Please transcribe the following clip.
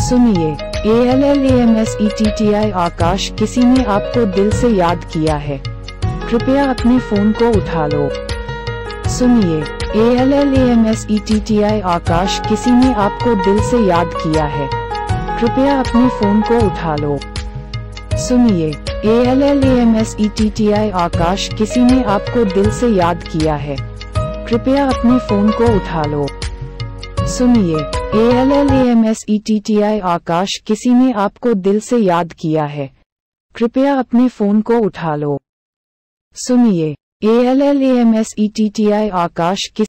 सुनिए, ALLAMSETTI आकाश, किसी ने आपको दिल से याद किया है, कृपया अपने फोन को उठा लो। सुनिए, ALLAMSETTI आकाश, किसी ने आपको दिल से याद किया है, कृपया अपने फोन को उठा लो। सुनिए, ALLAMSETTI आकाश, किसी ने आपको दिल से याद किया है, कृपया अपने फोन को उठा लो। सुनिए, ALLAMSETTI आकाश, किसी ने आपको दिल से याद किया है, कृपया अपने फोन को उठा लो। सुनिए, ALLAMSETTI आकाश,